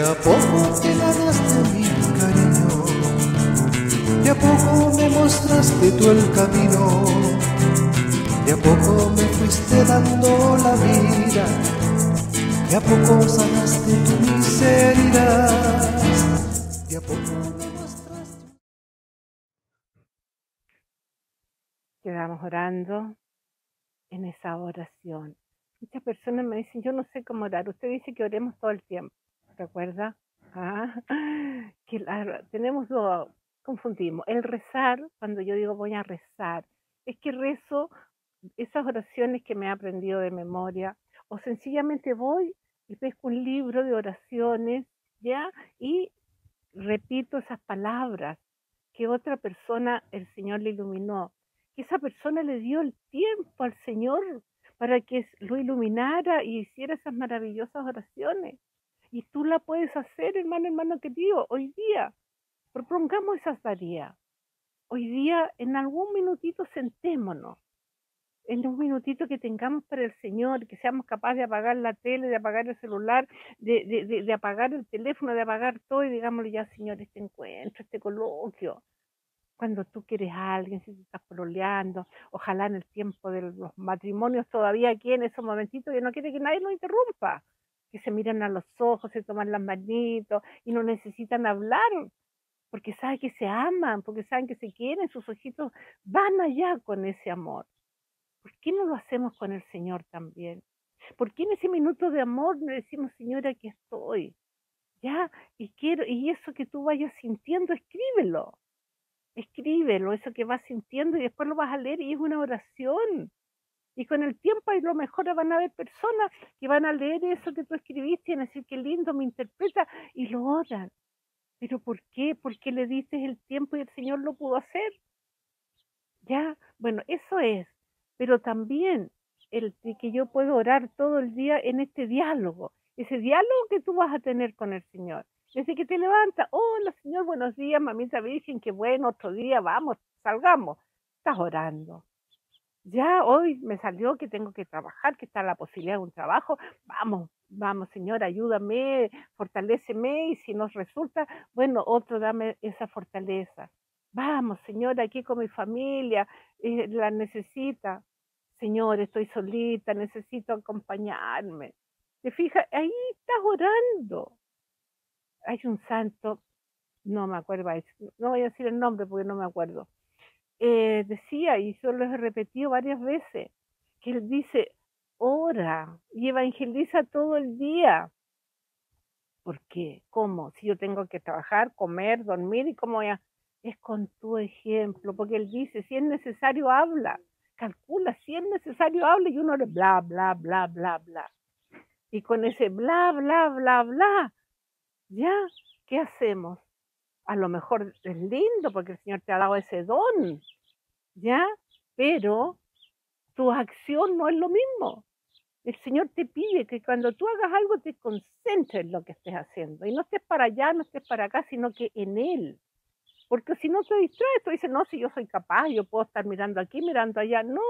a poco te ganaste mi cariño, de a poco me mostraste tú el camino, de a poco me fuiste dando la vida, de a poco sanaste tu miseria, de a poco me mostraste. Quedamos orando en esa oración. Muchas personas me dicen, yo no sé cómo orar. Usted dice que oremos todo el tiempo, ¿recuerda? Tenemos dos, confundimos. El rezar, cuando yo digo voy a rezar, es que rezo esas oraciones que me he aprendido de memoria, o sencillamente voy y pesco un libro de oraciones, ¿ya? Y repito esas palabras que otra persona, el Señor le iluminó, que esa persona le dio el tiempo al Señor para que lo iluminara y hiciera esas maravillosas oraciones. Y tú la puedes hacer, hermano querido, hoy día. Propongamos esa tarea. Hoy día, en algún minutito, sentémonos. En un minutito que tengamos para el Señor, que seamos capaces de apagar la tele, de apagar el celular, de apagar el teléfono, de apagar todo y digámosle ya, Señor, este encuentro, este coloquio. Cuando tú quieres a alguien, si te estás pololeando, ojalá en el tiempo de los matrimonios todavía aquí en esos momentitos, que no quiere que nadie lo interrumpa, que se miran a los ojos, se toman las manitos y no necesitan hablar, porque saben que se aman, porque saben que se quieren, sus ojitos van allá con ese amor. ¿Por qué no lo hacemos con el Señor también? ¿Por qué en ese minuto de amor le decimos, Señor, aquí estoy? ¿Ya? Y quiero, y eso que tú vayas sintiendo, escríbelo, eso que vas sintiendo y después lo vas a leer y es una oración. Y con el tiempo a lo mejor van a haber personas que van a leer eso que tú escribiste y van a decir, qué lindo, me interpreta, y lo oran. ¿Pero por qué? Porque le diste el tiempo y el Señor lo pudo hacer. ¿Ya? Bueno, eso es. Pero también el de que yo puedo orar todo el día en este diálogo. Ese diálogo que tú vas a tener con el Señor. Desde que te levantas, hola Señor, buenos días, mamita Virgen, qué bueno, otro día, vamos, salgamos. Estás orando. Ya hoy me salió que tengo que trabajar, que está la posibilidad de un trabajo. Vamos, vamos, Señor, ayúdame, fortaléceme y si nos resulta, bueno, otro dame esa fortaleza. Vamos, Señor, aquí con mi familia, la necesita. Señor, estoy solita, necesito acompañarme. ¿Te fijas? Ahí estás orando. Hay un santo, no me acuerdo, no voy a decir el nombre porque no me acuerdo. Decía, y yo lo he repetido varias veces, que él dice, ora y evangeliza todo el día. ¿Por qué? ¿Cómo? Si yo tengo que trabajar, comer, dormir, ¿y cómo voy a...? Es con tu ejemplo, porque él dice, si es necesario, habla. Calcula, si es necesario, habla, y uno le bla, bla, bla, bla, bla. Y con ese bla, bla, bla, bla, ¿ya? ¿Qué hacemos? A lo mejor es lindo porque el Señor te ha dado ese don, ¿ya? Pero tu acción no es lo mismo. El Señor te pide que cuando tú hagas algo te concentres en lo que estés haciendo y no estés para allá, no estés para acá, sino que en Él. Porque si no te distraes, tú dices, no, si yo soy capaz, yo puedo estar mirando aquí, mirando allá. No,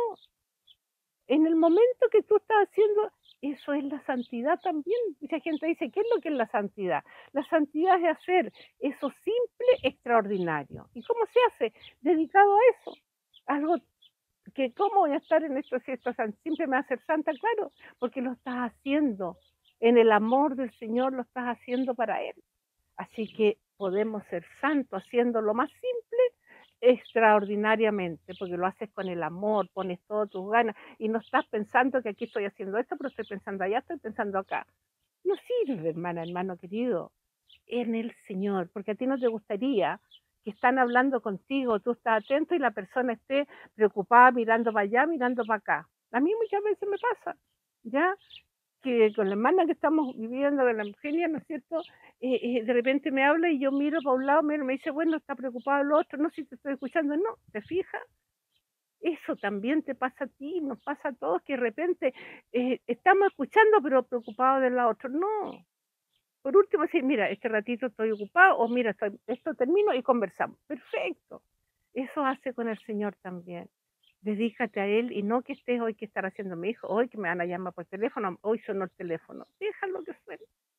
en el momento que tú estás haciendo, eso es la santidad también. Mucha gente dice, ¿qué es lo que es la santidad? La santidad es hacer eso simple, extraordinario. ¿Y cómo se hace? Dedicado a eso. Algo que cómo voy a estar en esto si esto siempre me va a hacer santa, claro, porque lo estás haciendo en el amor del Señor, lo estás haciendo para Él. Así que podemos ser santos haciendo lo más simple extraordinariamente, porque lo haces con el amor, pones todas tus ganas y no estás pensando que aquí estoy haciendo esto, pero estoy pensando allá, estoy pensando acá. No sirve, hermana, hermano querido, en el Señor, porque a ti no te gustaría que están hablando contigo, tú estás atento y la persona esté preocupada mirando para allá, mirando para acá. A mí muchas veces me pasa, ¿ya? Que con la hermana que estamos viviendo, de la Eugenia, ¿no es cierto? De repente me habla y yo miro para un lado, me dice, bueno, está preocupado el otro, no sé si te estoy escuchando, no, ¿te fijas? Eso también te pasa a ti, nos pasa a todos, que de repente estamos escuchando pero preocupados de la otra. No, por último, decir, mira, este ratito estoy ocupado, o mira, esto termino y conversamos. Perfecto. Eso hace con el Señor también. Dedícate a Él y no que estés hoy que estar haciendo mi hijo, hoy que me van a llamar por teléfono, hoy sonó el teléfono. Déjalo que suene.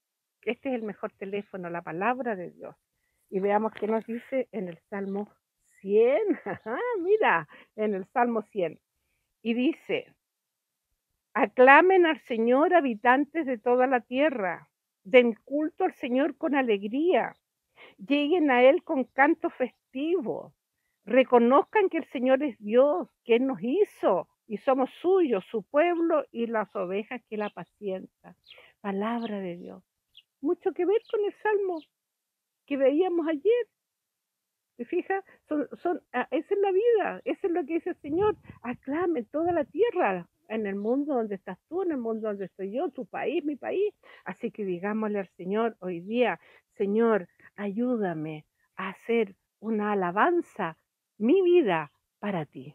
Este es el mejor teléfono, la palabra de Dios. Y veamos qué nos dice en el Salmo 100. Mira, en el Salmo 100. Y dice: aclamen al Señor, habitantes de toda la tierra, den culto al Señor con alegría, lleguen a Él con canto festivo, reconozcan que el Señor es Dios, que Él nos hizo y somos suyos, su pueblo y las ovejas que Él apacienta. Palabra de Dios. Mucho que ver con el Salmo que veíamos ayer. ¿Te fijas? Esa es la vida, eso es lo que dice el Señor. Aclame toda la tierra, en el mundo donde estás tú, en el mundo donde estoy yo, tu país, mi país. Así que digámosle al Señor hoy día: Señor, ayúdame a hacer una alabanza, mi vida, para ti.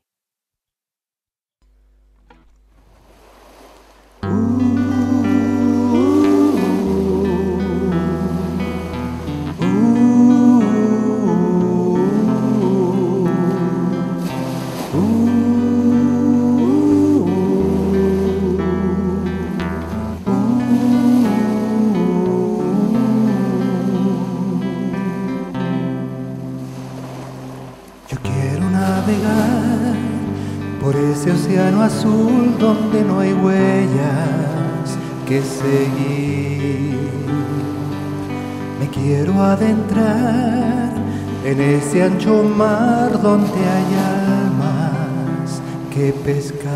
Por ese océano azul donde no hay huellas que seguir. Me quiero adentrar en ese ancho mar donde hay almas que pescar.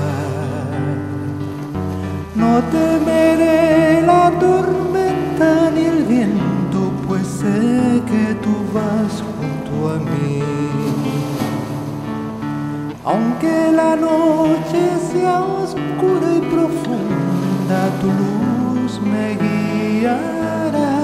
No temeré la tormenta ni el viento, pues sé que tú vas junto a mí. Aunque la noche sea oscura y profunda, tu luz me guiará.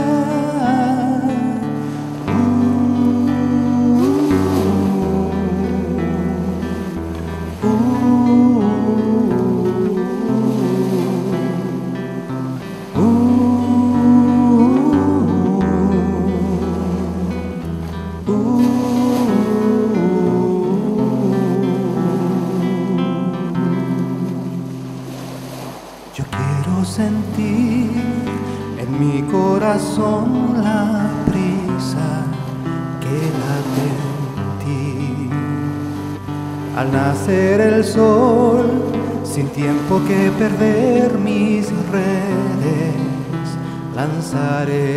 Sentir en mi corazón la prisa que late en ti. Al nacer el sol, sin tiempo que perder, mis redes lanzaré.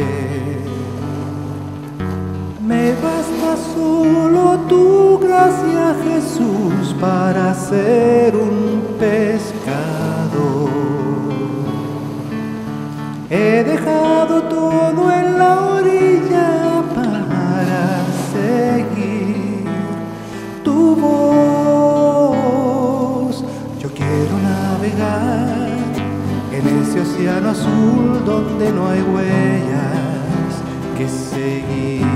Me basta solo tu gracia, Jesús, para ser un pescador. He dejado todo en la orilla para seguir tu voz. Yo quiero navegar en ese océano azul donde no hay huellas que seguir.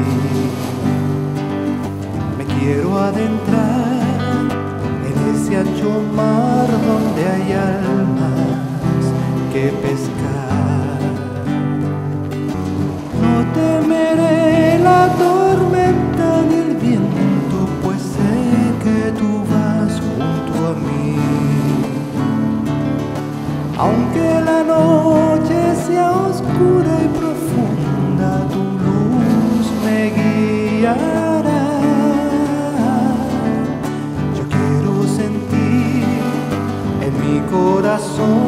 Me quiero adentrar en ese ancho mar donde hay almas que pescar. No temeré la tormenta ni el viento, pues sé que tú vas junto a mí. Aunque la noche sea oscura y profunda, tu luz me guiará. Yo quiero sentir en mi corazón